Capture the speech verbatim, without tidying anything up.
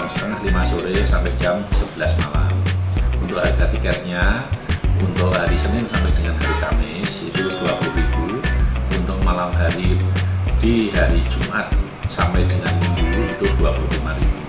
jam setengah lima sore sampai jam sebelas malam. Untuk harga tiketnya untuk hari Senin sampai dengan hari Kamis itu dua puluh ribu, untuk malam hari di hari Jumat sampai dengan Minggu itu dua puluh lima ribu.